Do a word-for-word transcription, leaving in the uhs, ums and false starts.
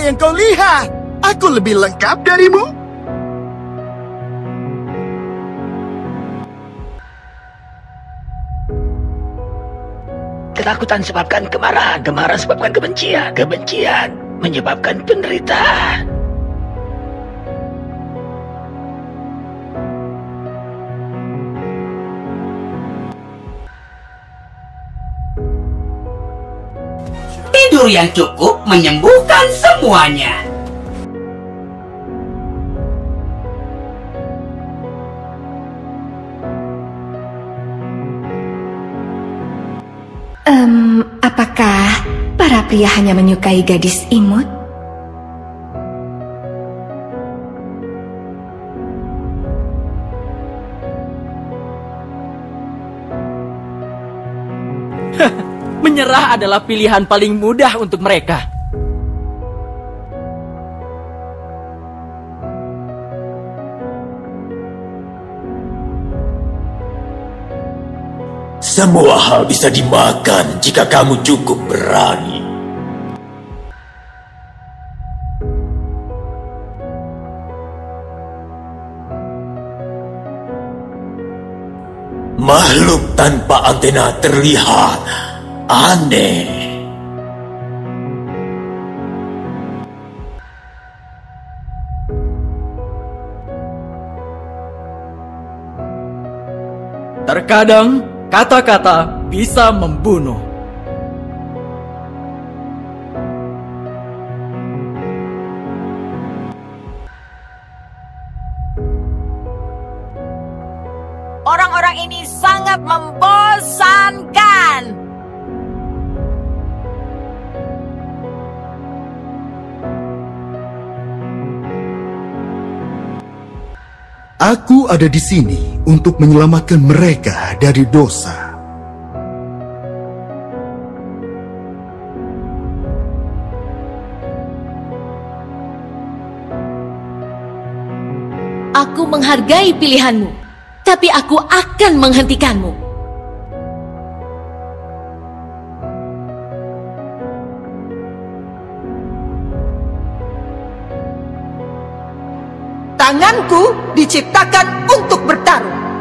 yang kau lihat? Aku lebih lengkap darimu. Ketakutan sebabkan kemarahan, kemarahan sebabkan kebencian, kebencian menyebabkan penderitaan. Tidur yang cukup menyembuhkan semuanya. Um, apakah para pria hanya menyukai gadis imut? Menyerah adalah pilihan paling mudah untuk mereka. Semua hal bisa dimakan jika kamu cukup berani. Makhluk tanpa antena terlihat aneh. Terkadang kata-kata bisa membunuh. Orang-orang ini sangat membosankan. Aku ada di sini untuk menyelamatkan mereka dari dosa. Aku menghargai pilihanmu, tapi aku akan menghentikanmu. Tanganku diciptakan untuk bertarung.